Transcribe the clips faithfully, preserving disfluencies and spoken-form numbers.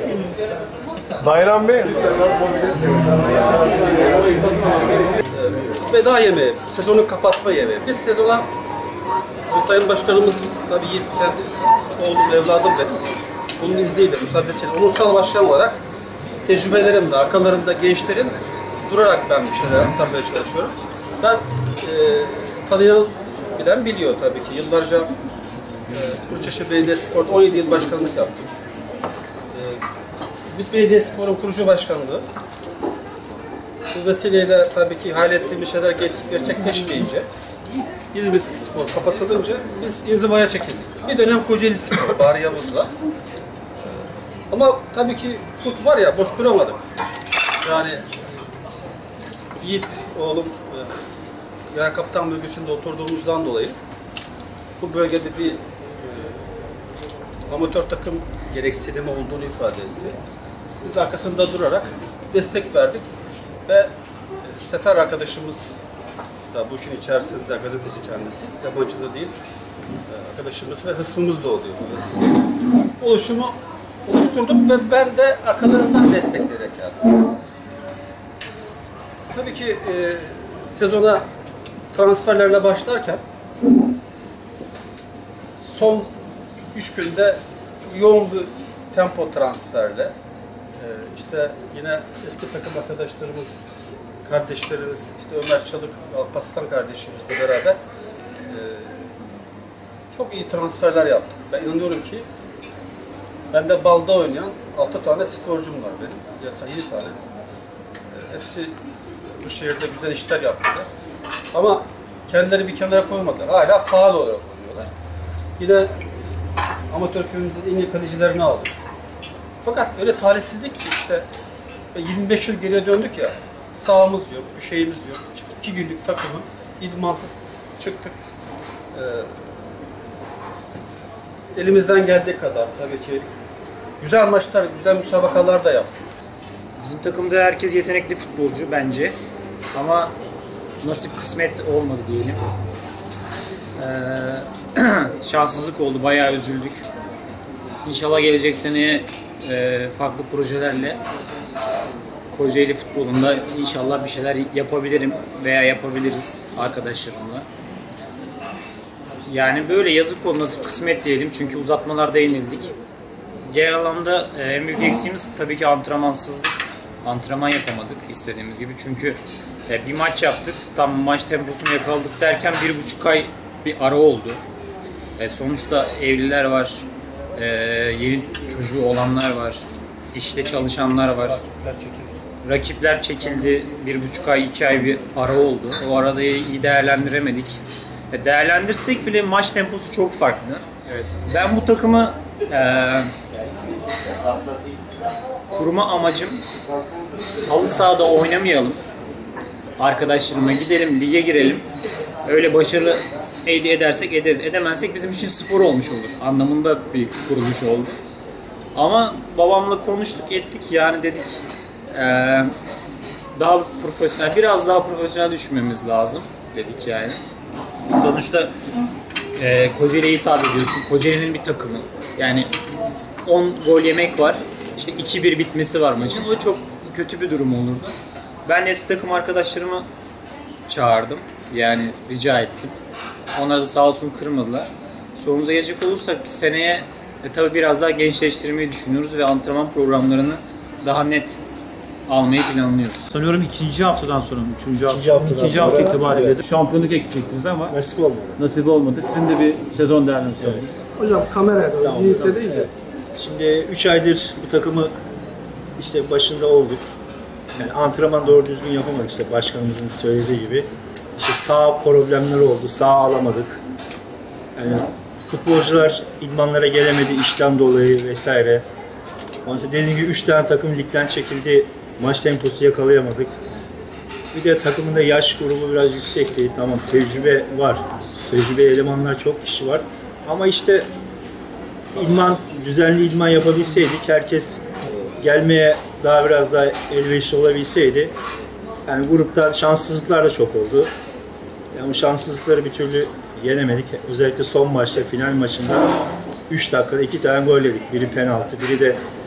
Bayram Bey. Veda yemeği, sezonu kapatma yemeği. Biz sezona, Sayın Başkanımız tabii Yiğit kendi oğlum, evladım benim. Bunun izniyle, müsaadesiyle, ulusal başkan olarak tecrübelerimde, akıllarımda gençlerin durarak ben bir şeyler aktarmaya çalışıyorum. Ben e, tanıyan bilen biliyor tabii ki. Yıllarca e, Kuruçeşme Belediyespor'da on yedi yıl başkanlık yaptım. E, Belediyespor'un kurucu başkanlığı. Bu vesileyle tabii ki hayal ettiğimiz şeyler gerçekleşmeyince, İzmir Spor kapatılınca biz inzivaya çekildik. Bir dönem Kocaeli Spor, Bahri Yavuz'la. Ama tabii ki kurt var ya, boş duramadık. Yani Yiğit oğlum, yani kaptan bölgesinde oturduğumuzdan dolayı bu bölgede bir e, amatör takım gereksinimi olduğunu ifade etti. Biz arkasında durarak destek verdik ve e, Sefer arkadaşımız da bu işin içerisinde, gazeteci kendisi, yabancı da değil, e, arkadaşımız ve hısmımız da oluyor bu vesile. Oluşumu oluşturduk ve ben de arkalarından destekleyerek geldim. Tabii ki e, sezona transferlerle başlarken son üç günde çok yoğun bir tempo transferle e, işte yine eski takım arkadaşlarımız, kardeşlerimiz, işte Ömer Çalık, Alparslan kardeşimizle beraber e, çok iyi transferler yaptık. Ben inanıyorum ki bende balda oynayan altı tane sporcum var benim, ya yedi tane. E, hepsi bu şehirde güzel işler yaptılar. Ama kendileri bir kenara koymadılar. Hala faal olarak oynuyorlar. Yine amatör köyümüzün en iyi kalecilerini aldık. Fakat öyle talihsizlik ki işte yirmi beş yıl geriye döndük ya, sahamız yok, bir şeyimiz yok. Çıktık, iki günlük takımı idmansız çıktık. Ee, elimizden geldiği kadar tabii ki güzel maçlar, güzel müsabakalar da yaptık. Bizim takımda herkes yetenekli futbolcu bence. Ama nasip kısmet olmadı diyelim. Ee, şanssızlık oldu, bayağı üzüldük. İnşallah gelecek seneye e, farklı projelerle Kocaeli futbolunda inşallah bir şeyler yapabilirim veya yapabiliriz arkadaşlarımla. Yani böyle yazık oldu, nasip kısmet diyelim çünkü uzatmalarda yenildik. Genel anlamda e, en büyük eksiğimiz tabii ki antrenmansızlık. Antrenman yapamadık istediğimiz gibi çünkü e, bir maç yaptık, tam maç temposunu yakaladık derken bir buçuk ay bir ara oldu. E, sonuçta evliler var, e, yeni çocuğu olanlar var, işte çalışanlar var. Rakipler çekildi. Rakipler çekildi, bir buçuk ay, iki ay bir ara oldu. O arada iyi değerlendiremedik. E, değerlendirsek bile maç temposu çok farklı. Evet. Ben bu takımı e, kurma amacım halı sahada oynamayalım. Arkadaşlarıma gidelim, lige girelim. Öyle başarılı elde edersek ederiz. Edemezsek bizim için spor olmuş olur. Anlamında bir kuruluş oldu. Ama babamla konuştuk, ettik yani dedik ee, daha profesyonel, biraz daha profesyonel düşünmemiz lazım dedik yani. Sonuçta e, Kocaeli'ye hitap ediyorsun. Kocaeli'nin bir takımı. Yani on gol yemek var. İşte iki bir bitmesi var maçın. O çok kötü bir durum olurdu. Ben de eski takım arkadaşlarımı çağırdım. Yani rica ettim. Onlar da sağ olsun kırmadılar. Sorumuza gelecek olursak seneye e, tabii biraz daha gençleştirmeyi düşünüyoruz ve antrenman programlarını daha net almayı planlıyoruz. Sanıyorum ikinci haftadan sonra, üçüncü İkinci hafta, haftadan ikinci hafta sonra, itibariyle evet. de şampiyonluk ekleyecektiniz ama Nasip olmadı. nasip olmadı. Sizin de bir sezon değerlendirmeniz oldu. Hocam kameraya doğru, Tamam, Yiğit'te tamam. değil de. Evet. Şimdi üç aydır bu takımı işte başında olduk. Yani antrenman doğru düzgün yapamadık işte başkanımızın söylediği gibi. İşte sağ problemleri oldu, sağ alamadık. Yani futbolcular idmanlara gelemedi işten dolayı vesaire. Ondan sonra dediğim gibi üç tane takım ligden çekildi. Maç temposu yakalayamadık. Bir de takımında yaş grubu biraz yüksekti. Tamam tecrübe var. Tecrübe elemanlar çok kişi var. Ama işte idman, düzenli idman yapabilseydik, herkes gelmeye daha biraz daha elverişli olabilseydi. Yani grupta şanssızlıklar da çok oldu. Yani bu şanssızlıkları bir türlü yenemedik. Özellikle son maçta, final maçında üç dakikada iki tane gol yedik. Biri penaltı, biri de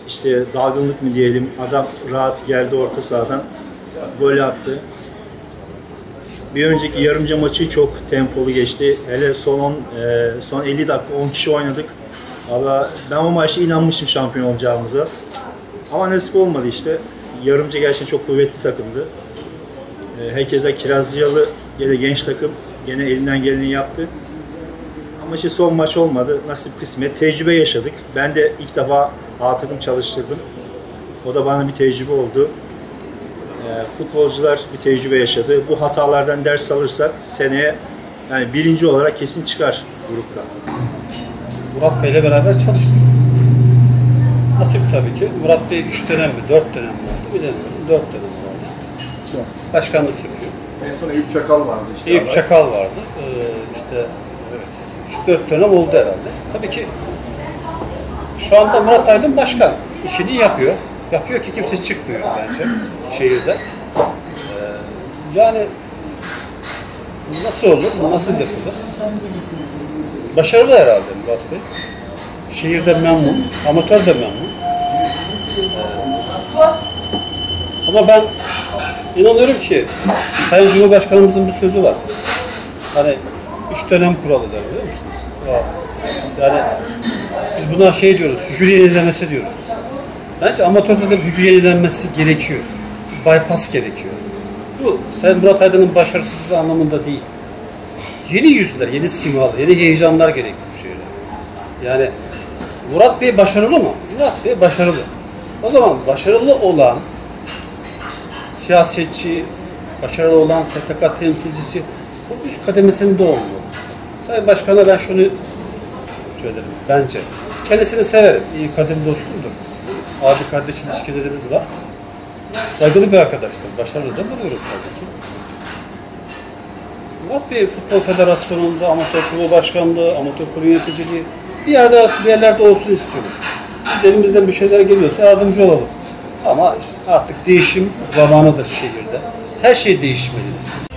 işte dalgınlık mı diyelim, adam rahat geldi orta sahadan gol attı. Bir önceki yarımca maçı çok tempolu geçti. Hele son on, e, son elli dakika on kişi oynadık. Valla ben o maçta inanmıştım şampiyon olacağımıza. Ama nasip olmadı işte. Yarımca gerçekten çok kuvvetli takımdı. E, herkese Kirazlıyalı gene genç takım gene elinden geleni yaptı. Ama işte son maç olmadı. Nasip kısmet. Tecrübe yaşadık. Ben de ilk defa A takım çalıştırdım. O da bana bir tecrübe oldu. E, futbolcular bir tecrübe yaşadı. Bu hatalardan ders alırsak seneye yani birinci olarak kesin çıkar grupta. Murat Bey'le beraber çalıştık. Nasip tabii ki. Murat Bey üç dönem mi, dört dönem mi vardı? Bilemiyorum. dört dönem vardı. Başkanlık yapıyor. En son Eyüp Çakal vardı işte. Eyüp Çakal vardı. Ee, işte evet. üç dört dönem oldu herhalde. Tabii ki şu anda Murat Aydın başkan. İşini yapıyor. Yapıyor ki kimse çıkmıyor bence şehirde. Ee, yani nasıl olur, nasıl yapılır? Başarılı herhalde Murat Bey. Şehirde memnun, amatör de memnun. Ee, ama ben inanıyorum ki Sayın Cumhurbaşkanımızın bir sözü var. Hani üç dönem kuralı der, biliyor musunuz? Yani biz buna şey diyoruz, hücre yenilemesi diyoruz. Bence amatörde de hücre yenilenmesi gerekiyor. Bypass gerekiyor. Bu Sayın Murat Aydın'ın başarısızlığı anlamında değil. Yeni yüzler, yeni simalar, yeni heyecanlar gerekti bu şehirde. Yani Murat Bey başarılı mı? Murat Bey başarılı. O zaman başarılı olan siyasetçi, başarılı olan S T K temsilcisi bu üst kademesinde olmalı. Sayın Başkan'a ben şunu söylerim bence. Kendisini severim. İyi kadim dostumdur. Abi kardeş ilişkilerimiz var. Saygılı bir arkadaştır. Başarılı da buluyorum tabii ki. Murat Bey Futbol Federasyonu'nda amatör kulübü başkanlığı, amatör kulübü yöneticiliği bir yerde bir yerlerde olsun istiyoruz. Biz elimizden bir şeyler geliyorsa yardımcı olalım. Ama artık değişim zamanıdır şehirde. Her şey değişmelidir.